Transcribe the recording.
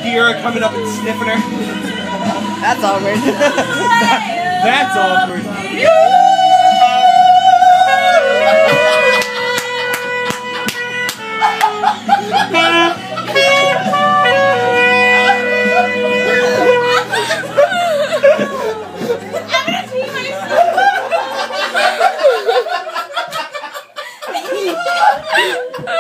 Kira coming up and sniffing her. That's awkward. That's awkward. I'm gonna pee myself.